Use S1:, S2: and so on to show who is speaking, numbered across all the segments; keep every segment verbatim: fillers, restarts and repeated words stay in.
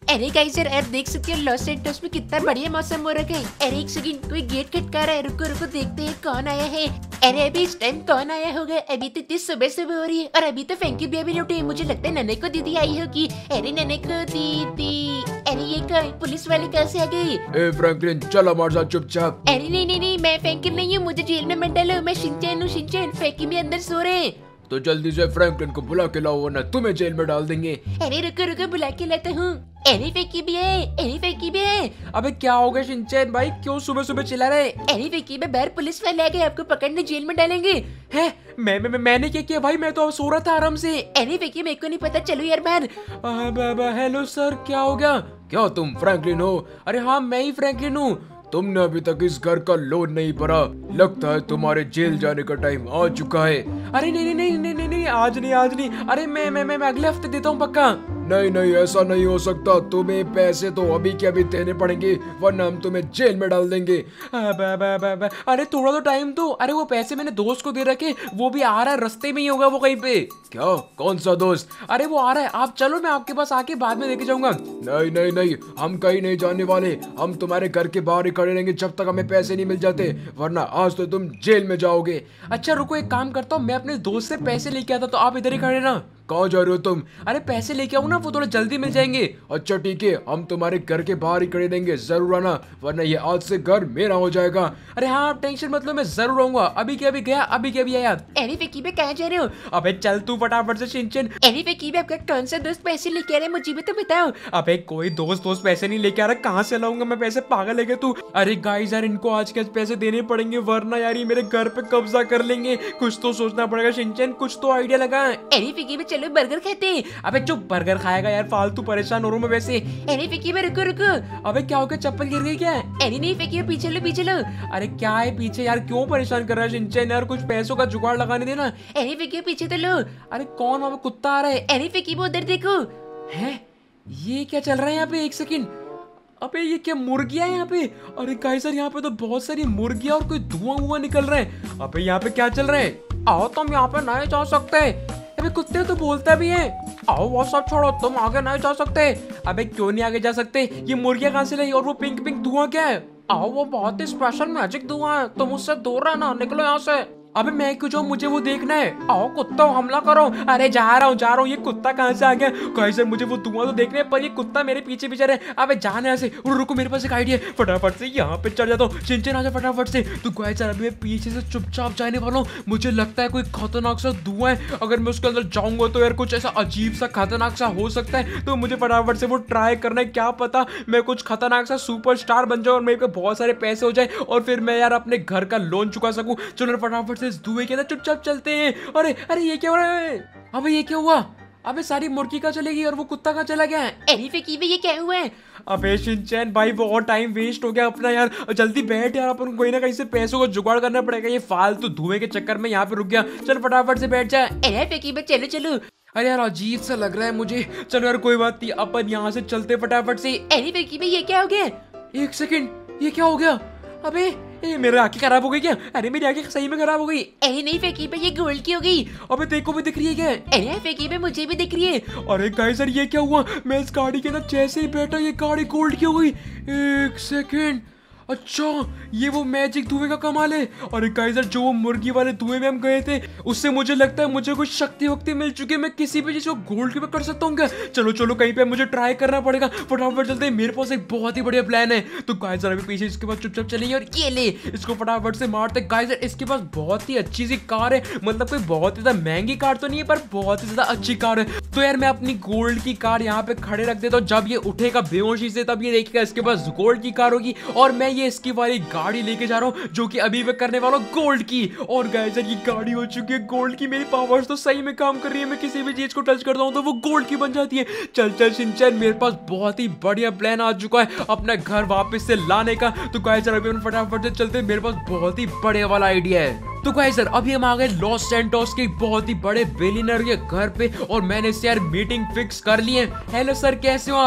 S1: अरे गाइस यार आप देख सकते हो लॉस सैंटोस में कितना बढ़िया मौसम हो रखा है। अरे एक सेकंड कोई गेट खटका रहा है, रुको रुको देखते हैं कौन आया है। अरे अभी इस टाइम कौन आया होगा? अभी तो इतनी सुबह सुबह हो रही है और अभी तो फैंकी भी अभी नहीं उठी। मुझे लगता है नन्हे को दीदी आई होगी। अरे नन्हे को दीदी, अरे ये कौन पुलिस वाले कहाँ से आ गई?
S2: ए फ्रैंकलिन चल हमारे साथ चुपचाप।
S1: अरे नहीं नहीं नहीं मैं फैंकी नहीं हूँ, मुझे जेल में मत डालो। मैं शिनचैन हूँ, शिनचैन। फैंकी भी अंदर सो रहे हैं।
S2: तो जल्दी से फ्रैंकलिन को बुला के लाओ वरना तुम्हें जेल में डाल देंगे।
S1: अरे रुको रुको बुला के लाता हूँ। अरे फैंकी भी है, अरे फैंकी भी है।
S3: अबे क्या हो गया शिनचैन भाई, क्यों सुबह सुबह चिल्ला रहे?
S1: अरे फैंकी में बाहर पुलिस वाले आ गए, आपको पकड़ने जेल में डालेंगे।
S3: है मैं, मैं, मैं मैंने क्या किया भाई, मैं तो अब सो रहा था आराम से।
S1: अरे फैंकी मेरे को नहीं पता, चलो यार बाहर।
S3: हेलो सर, क्या हो गया?
S2: क्या तुम फ्रैंकलिन हो?
S3: अरे हाँ मैं ही फ्रैंकलिन हूँ।
S2: तुमने अभी तक इस घर का लोन नहीं भरा, लगता है तुम्हारे जेल जाने का टाइम आ चुका है।
S3: अरे नहीं नहीं नहीं नहीं नहीं, नहीं आज नहीं आज नहीं। अरे मैं मैं मैं, मैं अगले हफ्ते देता हूँ पक्का।
S2: नहीं नहीं ऐसा नहीं हो सकता, तुम्हें पैसे तो अभी के अभी देने पड़ेंगे वरना हम तुम्हें जेल में डाल देंगे।
S3: अब, अब, अब, अब, अरे थोड़ा तो टाइम दो। अरे वो पैसे मैंने दोस्त को दे रखे, वो भी आ रहा है, रास्ते में ही होगा वो कहीं पे।
S2: क्या? कौन सा दोस्त?
S3: अरे वो आ रहा है, आप चलो मैं आपके पास आके बाद में लेके जाऊंगा।
S2: नहीं नहीं नहीं, हम कहीं नहीं जाने वाले, हम तुम्हारे घर के बाहर ही खड़े रहेंगे जब तक हमें पैसे नहीं मिल जाते, वरना आज तो तुम जेल में जाओगे।
S3: अच्छा रुको, एक काम करता हूँ, मैं अपने दोस्त से पैसे लेके आता तो आप इधर ही खड़े ना।
S2: कहाँ जा रहे हो तुम?
S3: अरे पैसे लेके आऊँ ना, वो थोड़ा जल्दी मिल जाएंगे।
S2: अच्छा ठीक है, हम तुम्हारे घर के बाहर ही खड़े रहेंगे, जरूर आना वरना ये आज से घर मेरा हो जाएगा।
S3: अरे हाँ आप टेंशन मत लो, मैं जरूर आऊंगा। अभी के अभी गया, अभी के अभी आया।
S1: अरे फैंकी में कहाँ जा रहे हो?
S3: अबे चल तू फटाफट से शिनचैन।
S1: अरे फैंकी में आपका कौन सा दोस्त पैसे लेके आ रहा है, मुझे भी तो बताओ।
S3: अबे कोई दोस्त दोस्त पैसे नहीं लेके आ रहा, कहाँ से लाऊंगा मैं पैसे, पागल है क्या तू? अरे गाइस यार इनको आज के आज पैसे देने पड़ेंगे वरना यार ये मेरे घर पे कब्जा कर लेंगे। कुछ तो सोचना पड़ेगा शिनचैन, कुछ तो आइडिया लगा।
S1: अरे फैंकी में चलो बर्गर खाते।
S3: अबे चुप, बर्गर खाएगा यार, फालतू परेशान हो रहा हूं मैं वैसे।
S1: अरे फैंकी में रुको रुको।
S3: अबे क्या हो गया, चप्पल गिर गई क्या?
S1: अरे नहीं फैंकी में पीछे लो पीछे लो।
S3: अरे क्या है पीछे यार, क्यों परेशान कर रहा है शिनचैन यार, कुछ पैसों का जुगाड़ लगाने देना।
S1: अरे फैंकी में पीछे तो लो।
S3: अरे कौन वहां पे कुत्ता आ रहा है?
S1: अरे फैंकी में उधर देखो।
S3: है ये क्या चल रहा है यहाँ पे, एक सेकंड। अबे ये क्या मुर्गियां हैं यहाँ पे? अरे गाइस सर यहाँ पे तो बहुत सारी मुर्गियां और कोई धुआं धुआं निकल रहा है। अबे यहाँ पे क्या चल रहा है? आओ तुम यहाँ पे नहीं जा सकते। अबे कुत्ते तो बोलता भी है। आओ वो सब छोड़ो, तुम आगे नहीं जा सकते। अबे क्यों नहीं आगे जा सकते? ये मुर्गियां कहाँ से लाई और वो पिंक पिंक धुआं क्या है? आओ वो बहुत ही स्पेशल मैजिक धुआं है, तुम उससे दूर रहना, निकलो यहाँ से। अबे मैं क्यों जाऊँ, मुझे वो देखना है। आओ कुत्ता हमला करो। अरे जा रहा हूँ जा रहा हूँ, ये कुत्ता कहाँ से आ गया? गाइस सर मुझे वो धुआं तो देखना है पर ये कुत्ता मेरे पीछे पीछे रहे। अबे जाने यहाँ से। रुको मेरे पास एक आइडिया है, फटाफट से यहाँ पे चल जाता हूँ। शिनचैन आजा फटाफट से। तो गाइस सर अभी मैं पीछे से चुपचाप जाने वाला हूँ। मुझे लगता है कोई खतरनाक सा धुआं है, अगर मैं उसके अंदर जाऊंगा तो यार कुछ ऐसा अजीब सा खतरनाक सा हो सकता है। तो मुझे फटाफट से वो ट्राई करना है, क्या पता मैं कुछ खतरनाक सा सुपर स्टार बन जाऊँ और मेरे पे बहुत सारे पैसे हो जाए और फिर मैं यार अपने घर का लोन चुका सकूं। चलो फटाफट से इस धुएं के अंदर चुपचाप चलते हैं। अरे अरे ये क्या हो रहा है? अबे ये क्या हुआ? अबे सारी मुर्गी का चलेगी और वो कुत्ता का चला गया है।
S1: अरे फैंकी में ये क्या हुआ है?
S3: अबे शिनचैन भाई बहुत टाइम वेस्ट हो गया अपना यार, जल्दी बैठ यार, अपन को कहीं ना कहीं से पैसों का जुगाड़ करना पड़ेगा। ये फालतू धुएं के चक्कर में यहाँ पे रुक गया। चल फटाफट से बैठ जा।
S1: अरे फैंकी में चलो चलो।
S3: अरे यार अजीब सा लग रहा है मुझे। चलो यार कोई बात नहीं, अपन यहाँ से चलते फटाफट से।
S1: अरे फैंकी में ये क्या हो गया?
S3: एक सेकंड, ये क्या हो गया? अबे ए, मेरी आंखें खराब हो गई क्या? अरे मेरी आंखें सही में खराब हो गई।
S1: अरे नहीं फैंकी में ये गोल्ड की हो गई।
S3: अबे देखो भी दिख रही है क्या?
S1: अरे फैंकी में मुझे भी दिख रही है।
S3: अरे गाइस सर ये क्या हुआ? मैं इस गाड़ी के अंदर जैसे ही बैठा ये गाड़ी गोल्ड की हो गई। एक सेकंड, अच्छा ये वो मैजिक धुएं का कमाल है। अरे गाइस जो वो मुर्गी वाले धुएं में हम गए थे उससे मुझे लगता है मुझे कुछ शक्ति वक्ति मिल चुकी है, मैं किसी भी चीज को गोल्ड के पे कर सकता हूँ क्या? चलो चलो कहीं पे मुझे ट्राई करना पड़ेगा, फटाफट चलते हैं। मेरे पास एक बहुत ही बढ़िया प्लान है। तो गाइस अभी पीछे इसके पास चुपचाप चलेंगे और ये ले इसको फटाफट से मारते। गाइस इसके पास बहुत ही अच्छी सी कार है, मतलब कोई बहुत ही ज्यादा महंगी कार तो नहीं है पर बहुत ही ज्यादा अच्छी कार है। तो यार मैं अपनी गोल्ड की कार यहाँ पे खड़े रख देता हूँ, जब ये उठेगा बेहोशी से तब ये देखेगा इसके पास गोल्ड की कार होगी और मैं ये इसकी वाली गाड़ी लेके जा रहा हूँ जो कि अभी मैं करने वाला हूँ गोल्ड की। और गाइस ये गाड़ी हो चुकी है गोल्ड की, मेरी पावर्स तो सही में काम कर रही है, मैं किसी भी चीज को टच करता हूँ तो वो गोल्ड की बन जाती है। चल चल शिनचैन मेरे पास बहुत ही बढ़िया प्लान आ चुका है अपना घर वापस से लाने का। तो गाइस अभी हम फटाफट से चलते हैं, मेरे पास बहुत ही बढ़िया वाला आइडिया है। तो गाइस सर अभी हम आ गए लॉस सैंटोस के बहुत ही बड़े बिलियनर के घर पे और मैंने इससे यार मीटिंग फिक्स कर ली है। हेलो सर कैसे हो आप?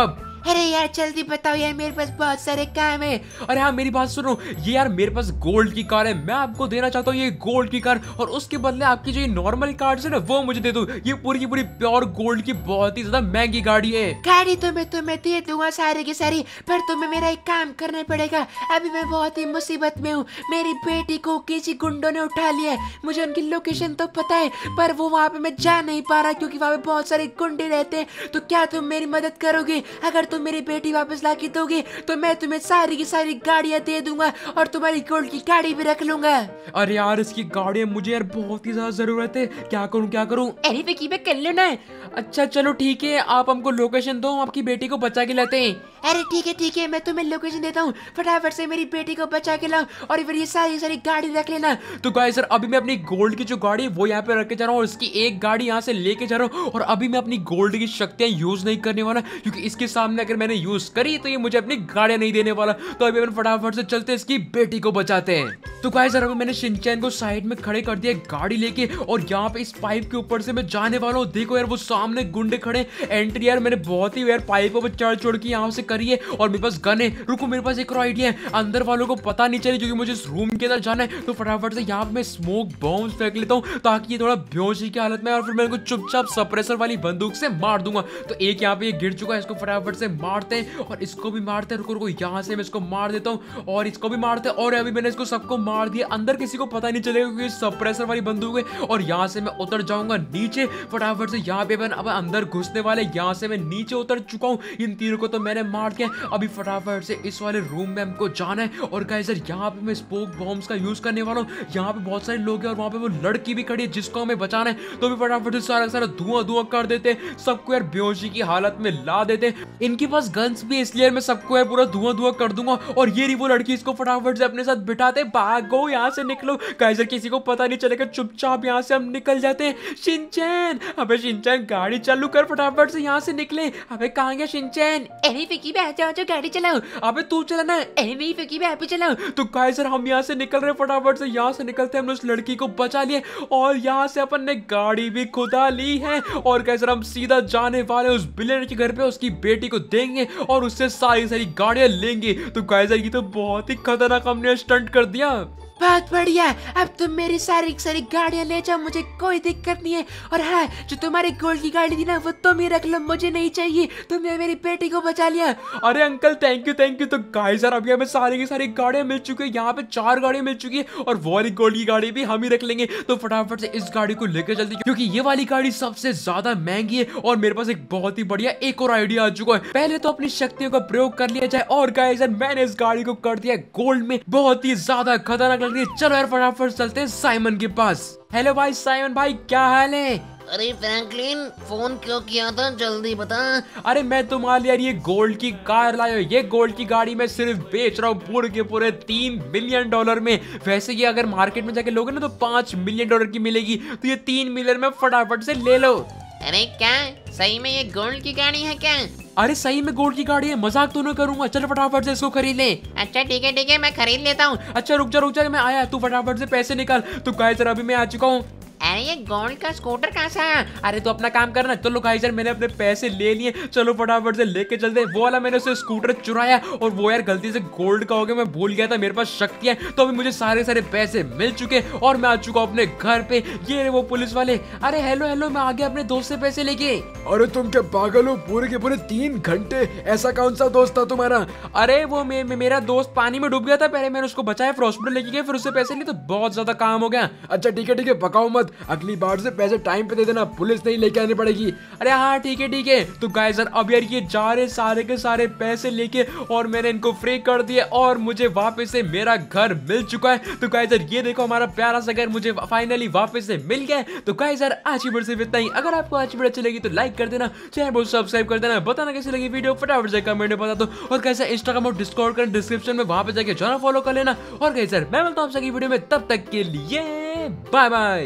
S1: अरे यार जल्दी बताओ यार, मेरे पास बहुत सारे काम है।
S3: अरे हाँ मेरी बात सुनो, ये यार मेरे पास गोल्ड की कार है, मैं आपको देना चाहता हूँ ये गोल्ड की कार, और उसके बदले आपकी जो ये नॉर्मल कार्ड है ना वो मुझे दे दो। ये पूरी की पूरी प्योर गोल्ड की बहुत ही ज्यादा महंगी गाड़ी है।
S1: गाड़ी तो मैं तुम्हें दे दूंगा सारी की सारी, पर तुम्हें मेरा एक काम करना पड़ेगा। अभी मैं बहुत ही मुसीबत में हूँ, मेरी बेटी को किसी गुंडों ने उठा लिया है। मुझे उनकी लोकेशन तो पता है, पर वो वहाँ पे मैं जा नहीं पा रहा क्योंकि वहाँ पे बहुत सारे गुंडे रहते हैं। तो क्या तुम मेरी मदद करोगे? अगर तुम मेरी बेटी वापस ला के दोगे तो मैं तुम्हें सारी की सारी गाड़ियाँ दे दूंगा और तुम्हारी गोल्ड की गाड़ी भी रख लूंगा।
S3: अरे यार इसकी गाड़ी मुझे यार बहुत ही ज्यादा जरूरत है, क्या करूँ क्या करूँ?
S1: अरे विकी मैं कर लो ना।
S3: अच्छा चलो ठीक है, आप हमको लोकेशन दो, हम आपकी बेटी को बचा के लाते हैं।
S1: अरे ठीक है ठीक है, मैं तुम्हें लोकेशन देता हूँ, फटाफट से मेरी बेटी को बचा के लाओ और फिर ये सारी सारी गाड़ी रख लेना।
S3: तो गाइस सर अभी मैं अपनी गोल्ड की जो गाड़ी है वो यहाँ पे रख के जा रहा हूँ, और इसकी एक गाड़ी यहाँ से लेके जा रहा हूँ, और अभी मैं अपनी गोल्ड की शक्तियाँ यूज नहीं करने वाला क्योंकि इसके सामने अगर मैंने यूज करी तो ये मुझे अपनी गाड़ियाँ नहीं देने वाला। तो अभी अपन फटाफट से चलते इसकी बेटी को बचाते हैं। तो गाइस सर अभी मैंने शिनचैन को साइड में खड़े कर दिया गाड़ी लेके, और यहाँ पे इस पाइप के ऊपर से मैं जाने वाला हूँ। देखो यार वो सामने गुंडे खड़े, एंट्री यार मैंने बहुत ही यार पाइपों पे चढ़ चढ़ के यहाँ से करी है, और मेरे पास गन है। रुको मेरे पास एक और आइडिया है, अंदर वालों को पता नहीं चले क्योंकि मुझे इस रूम के अंदर जाना है। तो फटाफट से यहाँ पे मैं स्मोक बॉम्ब फेंक लेता हूँ ताकि ये थोड़ा बेहोशी की हालत में, और फिर मैं इनको चुपचाप सप्रेसर वाली बंदूक से मार दूंगा। तो एक यहाँ पे ये गिर चुका है, इसको फटाफट से मारते हैं, और इसको भी मारते हैं। रुको रुको यहाँ से मैं इसको मार देता हूँ, और इसको भी मारते हैं, और अभी मैंने इसको सबको मार दिया। अंदर किसी को पता नहीं चलेगा क्योंकि सप्रेसर वाली बंदूक है। और यहाँ से मैं उतर जाऊंगा नीचे फटाफट से। यहाँ पे मैं अब अंदर घुसने वाले, यहाँ से मैं नीचे उतर चुका हूँ। इन तीनों को तो मैंने मार दिया। अभी फटाफट से इस वाले रूम में हमको जाना है, और गाइस सर यहाँ पे मैं स्मोक बॉम्ब्स का यूज करने वाला हूँ। यहाँ पे बहुत सारे लोग हैं और वहाँ पे वो लड़की भी खड़ी है जिसको हमें बचाना है। तो भी फटाफट से सारा सारा धुआं धुआं कर देते हैं, सबको यार बेहोशी की हालत में ला देते हैं। इनके पास गन्स भी, इसलिए मैं सबको यार पूरा धुआं धुआं कर दूंगा। और ये रही वो लड़की, इसको फटाफट से अपने साथ बिठाते, भागो यहाँ से, निकलो। गाइस सर किसी को पता नहीं चलेगा, चुपचाप यहाँ से हम निकल जाते हैं। शिनचैन, अबे शिनचैन गाड़ी चालू कर, फटाफट से यहाँ से निकले। अबे कहाँ गया शिनचैन?
S1: अरे विकी मैं आ जाओ, गाड़ी चलाओ।
S3: अबे तू चला ना।
S1: अरे नहीं विकी मैं आप ही चलाओ।
S3: तो गाइस सर हम यहाँ से निकल रहे, फटाफट से यहाँ से निकलते हैं। हमने उस लड़की को बचा लिया, और यहाँ से अपन ने गाड़ी भी खुदा ली है। और गाइस सर हम सीधा जाने वाले उस बिलियनर के घर पे, उसकी बेटी को देंगे और उससे सारी सारी गाड़ियां लेंगे। तो गाइस सर ये तो बहुत ही खतरनाक हमने स्टंट कर दिया।
S1: बहुत बढ़िया, अब तुम मेरी सारी सारी गाड़ियां ले जाओ, मुझे कोई दिक्कत नहीं है। और हाँ, जो तुम्हारी गोल्ड की गाड़ी थी ना वो तुम ही रख लो, मुझे नहीं चाहिए। तुमने मेरी बेटी को बचा लिया।
S3: अरे uncle thank you thank you. तो गाइस सर अभी हमें सारी की सारी गाड़ियां मिल चुकी है, यहाँ पे चार गाड़ियां मिल चुकी है, और वो वाली गोल्ड की गाड़ी भी हम ही रख लेंगे। तो फटाफट से इस गाड़ी को लेकर चलते हैं क्योंकि ये वाली गाड़ी सबसे ज्यादा महंगी है। और मेरे पास एक बहुत ही बढ़िया एक और आइडिया आ चुका है, पहले तो अपनी शक्तियों का प्रयोग कर लिया जाए। और गाइस सर मैंने इस गाड़ी को कर दिया गोल्ड में, बहुत ही ज्यादा खतरनाक लग रही है। चलो यार फटाफट चलते हैं साइमन के पास। हेलो भाई साइमन भाई, क्या हाल है?
S4: अरे फ्रैंकलिन, फोन क्यों किया था, जल्दी बता।
S3: अरे मैं तुम्हारे लिए यार ये गोल्ड की कार लाया हूं। ये गोल्ड की गाड़ी मैं सिर्फ बेच रहा हूँ पूरे के पूरे तीन मिलियन डॉलर में। वैसे ये अगर मार्केट में जाके लोगे ना तो पांच मिलियन डॉलर की मिलेगी, तो ये तीन मिलियन में फटाफट से ले लो।
S4: अरे क्या सही में ये गोल्ड की गाड़ी है क्या?
S3: अरे सही में गोल्ड की गाड़ी है, मजाक तो नहीं करूंगा। चलो फटाफट से इसको खरीद ले।
S4: अच्छा ठीक है ठीक है, मैं खरीद लेता हूँ।
S3: अच्छा रुक जा रुक जा, मैं आया, तू फटाफट से पैसे निकाल। तो गाइस सर अभी मैं आ चुका हूँ।
S4: अरे ये गोल्ड का स्कूटर कहाँ से आया?
S3: अरे तो अपना काम करना। चलो गाइस यार मैंने अपने पैसे ले लिए, चलो फटाफट से लेके चलते हैं। वो वाला मैंने उसे स्कूटर चुराया, और वो यार गलती से गोल्ड का हो गया, मैं भूल गया था मेरे पास शक्तियां। तो अभी मुझे सारे सारे पैसे मिल चुके, और मैं आ चुका हूँ अपने घर पे। ये रहे वो पुलिस वाले। अरे हेलो हेलो, मैं आ गया अपने दोस्त से पैसे लेके।
S2: अरे तुम क्या पागल हो? पूरे के पूरे तीन घंटे? ऐसा कौन सा दोस्त था तुम्हारा?
S3: अरे वो मे, मे, मेरा दोस्त पानी में डूब गया था, पहले मैंने उसको बचाया, फिर हॉस्पिटल लेके गया, फिर उससे पैसे लिए, तो बहुत ज्यादा काम हो गया।
S2: अच्छा ठीक है ठीक है, पकाओ मत, अगली बार से पैसे टाइम पे दे देना, पुलिस नहीं लेके आनी पड़ेगी।
S3: अरे हाँ ठीक है ठीक है। तो गाइस सर अब यार ये जा रहे सारे के सारे पैसे लेके, और मैंने इनको फ्री कर दिया, और मुझे वापस से मेरा घर मिल चुका है। तो गाइस सर ये देखो हमारा प्यारा सा घर मुझे फाइनली वापस से मिल गया है। तो गाइस सर आज की वीडियो सिर्फ इतना ही। अगर आपको आज की वीडियो अच्छी लगी तो लाइक कर देना, चैनल को सब्सक्राइब कर देना, बताना कैसी लगी वीडियो फटाफट से कमेंट में बता दो, और कैसे इंस्टाग्राम और डिस्कॉर्ड कर डिस्क्रिप्शन में वहां पे जाके जाना फॉलो कर लेना। और गाइस सर मैं मिलता हूं आपसे अगली वीडियो में, तब तक के लिए बाय बाय।